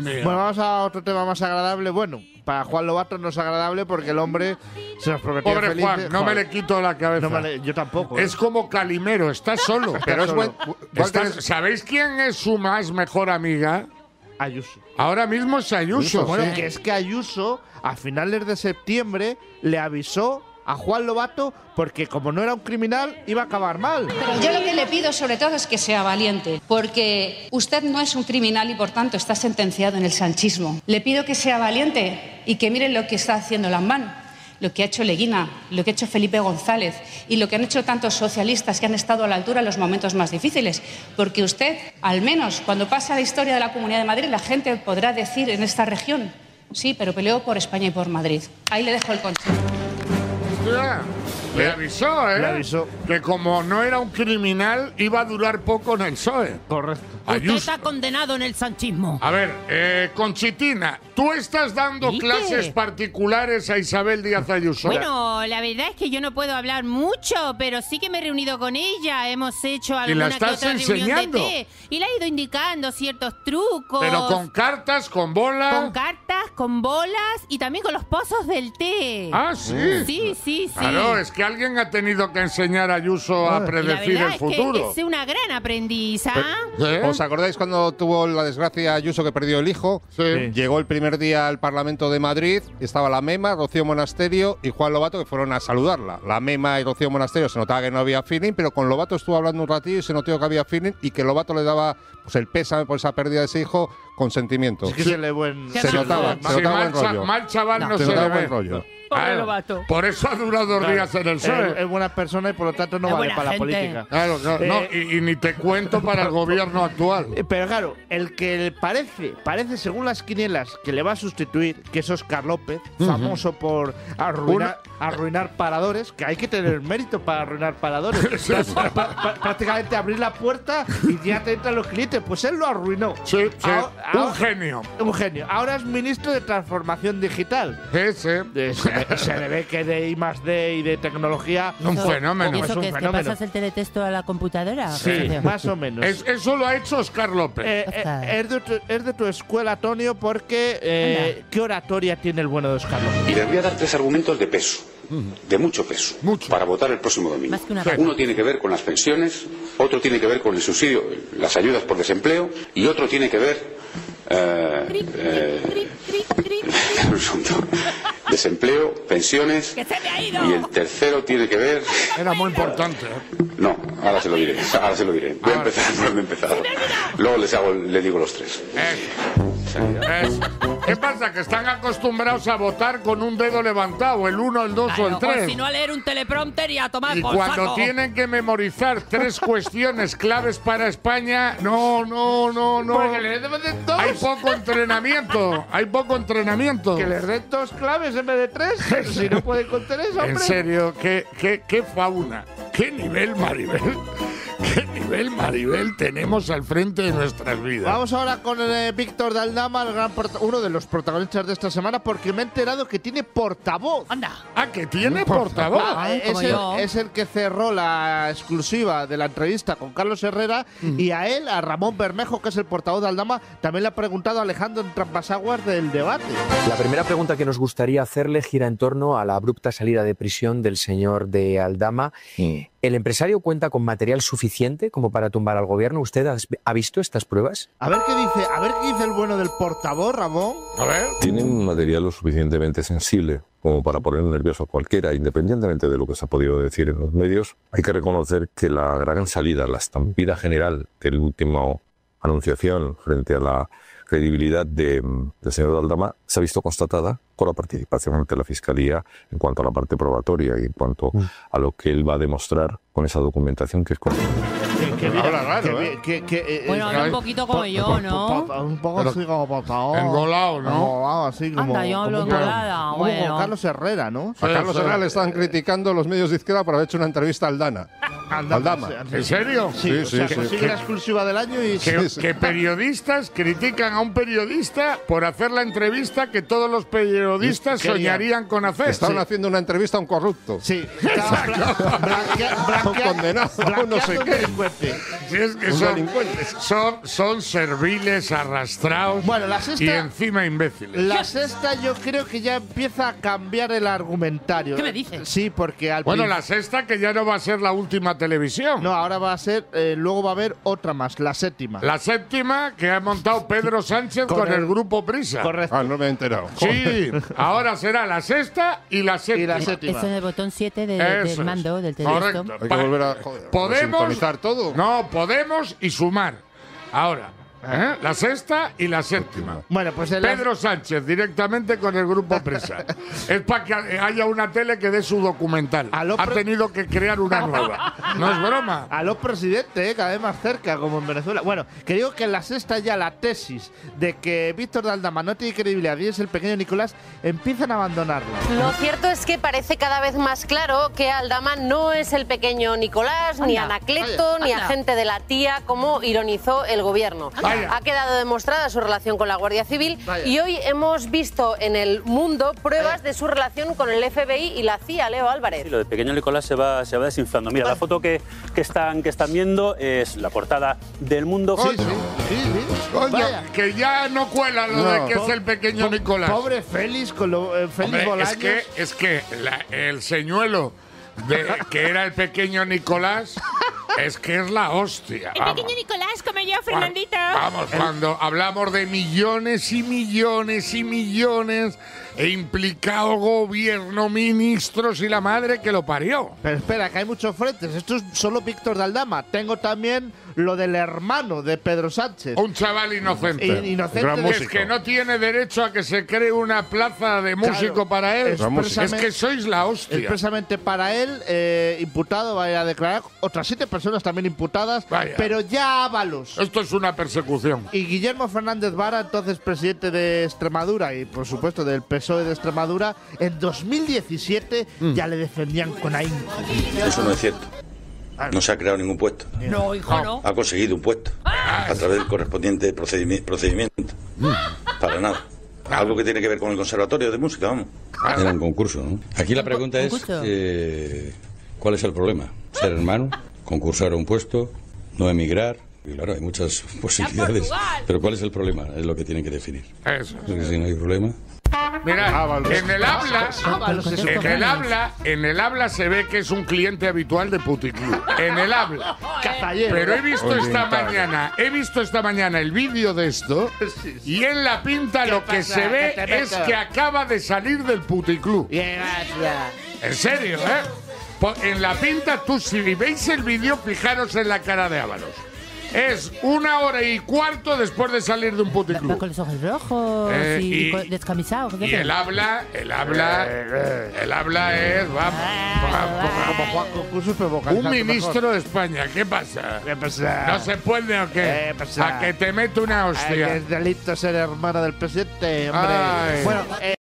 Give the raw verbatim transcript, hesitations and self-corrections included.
mío. Bueno, vamos a otro tema más agradable. Bueno, para Juan Lobato no es agradable porque el hombre se nos prometió Pobre felices. Juan, no Joder, me le quito la cabeza. no me le- yo tampoco. ¿eh? Es como Calimero, está solo. Pero es buen- Está- ¿Sabéis quién es su más mejor amiga? Ayuso. Ahora mismo es Ayuso. Bueno, sí. que es que Ayuso a finales de septiembre le avisó a Juan Lobato porque como no era un criminal iba a acabar mal. Pero yo lo que le pido sobre todo es que sea valiente, porque usted no es un criminal y por tanto está sentenciado en el sanchismo. Le pido que sea valiente y que miren lo que está haciendo Lambán, lo que ha hecho Leguina, lo que ha hecho Felipe González y lo que han hecho tantos socialistas que han estado a la altura en los momentos más difíciles. Porque usted, al menos cuando pasa la historia de la Comunidad de Madrid, la gente podrá decir en esta región, sí, pero peleó por España y por Madrid. Ahí le dejo el consejo. Hostia, le avisó, ¿eh? Le avisó. Que como no era un criminal, iba a durar poco en el P S O E. Correcto. Usted Ayuso. está condenado en el sanchismo. A ver, eh, Conchitina, ¿tú estás dando ¿Y qué? clases particulares a Isabel Díaz Ayuso? Bueno, la verdad es que yo no puedo hablar mucho, pero sí que me he reunido con ella. Hemos hecho la alguna que estás otra enseñando? reunión de té. Y le he ido indicando ciertos trucos. Pero con cartas, con bola. Con cartas, con bolas y también con los pozos del té. Ah, sí. Sí, sí, sí. Claro, es que alguien ha tenido que enseñar a Ayuso a Y la predecir verdad el es futuro. que es una gran aprendiz, ¿ah? ¿Eh? ¿Os acordáis cuando tuvo la desgracia Ayuso que perdió el hijo? Sí. Llegó el primer día al Parlamento de Madrid, estaba la Mema, Rocío Monasterio y Juan Lobato que fueron a saludarla. La Mema y Rocío Monasterio se notaba que no había feeling, pero con Lobato estuvo hablando un ratillo y se notó que había feeling y que Lobato le daba pues, el pésame por esa pérdida de ese hijo con sentimiento. Es que se le buen. Se Se notaba, majo. se Si notaba mal, buen cha- rollo. mal chaval no, No. Se se le notaba ve. buen rollo. Pobre Claro, Lobato. por eso ha durado dos Claro. días en el P S O E. Es, es buena persona y por lo tanto no Es vale buena para gente. la política. Claro, claro. No, Eh, y, y ni te cuento para el gobierno actual. Eh, Pero claro, el que parece, parece según las quinielas que le va a sustituir, que es Óscar López, famoso por arruinar, arruinar paradores, que hay que tener mérito para arruinar paradores. Pra- pra- pra- prácticamente abrir la puerta y ya te entran los clientes. Pues él lo arruinó. Sí, sí. Ahora- Un ahora- genio. Un genio. Ahora es ministro de Transformación Digital. Ese. Eh, Se le, se le ve que de I más D y de tecnología. Un Eso- fenómeno. ¿Y Es eso un que es que fenómeno. pasas el teletexto a la computadora? Sí, más o menos. Es- eso lo ha hecho Óscar López. Eh, eh, es, de tu, es de tu escuela, Antonio, porque eh, ¿qué oratoria tiene el bueno de Óscar López? Y les voy a dar tres argumentos de peso, de mucho peso, Mucho. para votar el próximo domingo. Más que una Sí. Uno tiene que ver con las pensiones, otro tiene que ver con el subsidio, las ayudas por desempleo, y otro tiene que ver eh, eh, un segundo. desempleo, pensiones, ¡Que se me ha ido! y el tercero tiene que ver. Era muy importante. ¿eh? No, ahora se lo diré, ahora se lo diré. Voy a Ahora. empezar por donde he empezado. Luego les hago, les digo los tres. Es- es- ¿Qué pasa? Que están acostumbrados a votar con un dedo levantado, el uno, el dos o el Claro, tres. o si no, a leer un teleprompter y a tomar Y por cuando saco. tienen que memorizar tres cuestiones claves para España, no, no, no, no. Porque le deben de dos. Hay poco entrenamiento, hay poco entrenamiento. Que les den dos claves en vez de tres. Si no pueden con tres, hombre. En serio, qué, qué, qué fauna, qué nivel, Maribel, qué nivel, Maribel, tenemos al frente de nuestras vidas. Vamos ahora con eh, Víctor de Aldama, el gran prota- uno de los protagonistas de esta semana, porque me he enterado que tiene portavoz. Anda. Ah, que tiene portavoz. Ah, Ay, es, como el, yo. es el que cerró la exclusiva de la entrevista con Carlos Herrera y a él, a Ramón Bermejo, que es el portavoz de Aldama, también le ha preguntado a Alejandro Trampasaguas del debate. La primera pregunta que nos gustaría hacerle gira en torno a la abrupta salida de prisión del señor de Aldama. ¿El empresario cuenta con material suficiente como para tumbar al gobierno? ¿Usted has- ha visto estas pruebas? A ver qué dice, a ver qué dice el bueno del portavoz, Ramón. A ver. Tienen un material lo suficientemente sensible como para poner nervioso a cualquiera, independientemente de lo que se ha podido decir en los medios. Hay que reconocer que la gran salida, la estampida general del último anunciación frente a la credibilidad de, del señor Aldama se ha visto constatada con la participación ante la Fiscalía en cuanto a la parte probatoria y en cuanto a lo que él va a demostrar con esa documentación que es con... Que, que mira, Habla raro, que, ¿eh? que- que, eh, Bueno, eh, habla un poquito como yo, ¿no? un poco Pero- así como portavoz. Engolado, ¿no? Engolado, así como. Anda, yo hablo como con- engolada, como bueno. con Carlos Herrera, ¿no? A Carlos Herrera le están criticando los medios de izquierda por haber hecho una entrevista al Dana. Aldama. ¿En serio? Sí, Sí, o sea, sí, sí. consigue la exclusiva del año y… Que, que periodistas critican a un periodista por hacer la entrevista que todos los periodistas Quería. soñarían con hacer. Estaban haciendo una entrevista a un corrupto. Sí, estaba blan- blanquea- blanquea- Un condenado, blanqueando no sé un qué. delincuente. Si es que Un son, delincuente. son, son serviles, arrastrados Bueno, la sexta- y encima imbéciles. La sexta yo creo que ya empieza a cambiar el argumentario. ¿Qué me dices? Sí, porque al Bueno, prin- la sexta que ya no va a ser la última televisión. No, ahora va a ser… eh, luego va a haber otra más, la séptima. La séptima que ha montado Pedro Sánchez con, Con el, el- grupo Prisa. Correcto. Ah, no me he enterado. Sí, ahora será la sexta y la séptima. Y la séptima. Eso es el botón siete de- Eso del es. mando, del teléfono. Correcto. Hay que Pa- volver a, joder, Podemos sintonizar todo. No, Podemos y sumar. Ahora, ¿eh? La sexta y la séptima. Bueno, pues el Pedro Sánchez directamente con el grupo Prisa. Es para que haya una tele que dé su documental. A lo Ha pre- tenido que crear una nueva. No es broma. A los presidentes, ¿eh? Cada vez más cerca, como en Venezuela. Bueno, que digo que en la sexta ya la tesis de que Víctor de Aldama no tiene credibilidad y es el pequeño Nicolás, empiezan a abandonarla. Lo cierto es que parece cada vez más claro que Aldama no es el pequeño Nicolás, ni Anda, Anacleto, anda. ni agente de la tía, como ironizó el gobierno. Vaya. Ha quedado demostrada su relación con la Guardia Civil Vaya. y hoy hemos visto en el mundo pruebas de su relación con el F B I y la C I A, Leo Álvarez. Sí, lo de pequeño Nicolás se va, se va desinflando. Mira, la foto que, que, están, que están viendo es la portada del Mundo. Sí, sí, sí, sí. Coño, Vaya. que ya no cuela lo No. de que es el pequeño Po- Nicolás. Pobre Félix, con lo, eh, Félix Hombre, Bolaños. es que, es que la- el señuelo de que era el pequeño Nicolás es que es la hostia. El vamos. pequeño Nicolás, como yo, Cua- Fernandito. Vamos, cuando hablamos de millones y millones y millones e implicado gobierno, ministros y la madre que lo parió. Pero espera, que hay muchos frentes. Esto es solo Víctor de Aldama. Tengo también lo del hermano de Pedro Sánchez. Un chaval inocente. In- inocente Gran de- Que es músico. que no tiene derecho a que se cree una plaza de músico Claro, para él. expresamente- Es que sois la hostia. Expresamente para él, eh, imputado, va a ir a declarar. Otras siete personas también imputadas. Vaya. Pero ya Ábalos. Esto es una persecución. Y Guillermo Fernández Vara, entonces presidente de Extremadura y por supuesto del P S O E de Extremadura, en dos mil diecisiete ya le defendían con ahínco. Eso no es cierto. No se ha creado ningún puesto. No, hijo, no. Ha conseguido un puesto a través del correspondiente procedimi- procedimiento. Para nada. Algo que tiene que ver con el conservatorio de música, vamos. Era un concurso, ¿no? Aquí la pregunta es, concurso. eh, ¿cuál es el problema? ¿Ser hermano? ¿Concursar a un puesto? ¿No emigrar? Y claro, hay muchas posibilidades. Portugal! Pero ¿cuál es el problema? Es lo que tienen que definir. Eso. Porque si no hay problema… Mira, Ábalos. en el habla, Ábalos es un en el cojones. habla, en el habla se ve que es un cliente habitual de Puticlub. En el habla. Cazallero. Pero he visto esta Oriental. mañana, he visto esta mañana el vídeo de esto y en la pinta lo que pasa? se ve ¿Qué te es meto? que acaba de salir del Puticlub. Bien, gracias. En serio, ¿eh? Po- En la pinta, tú si veis el vídeo, fijaros en la cara de Ábalos. Es una hora y cuarto después de salir de un Va puticlub. con los ojos rojos Eh, y, y- con- descamisado. ¿qué Y te- el habla, el habla, el habla es, vamos, vamos, Como Juan Concurso, pero vocalizando un mejor. ministro de España, ¿qué pasa? ¿Qué pasa? ¿No se puede o qué? ¿Qué pasa? A que te meto una Ay, que hostia. es delito ser hermano del presidente, hombre. Ay. Bueno, eh,